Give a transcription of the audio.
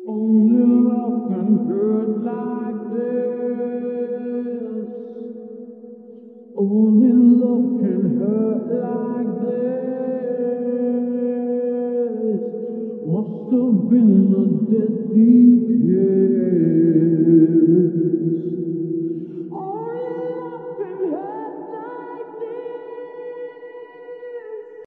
Only love can hurt like this. Only love can hurt like this. Must have been a deadly kiss.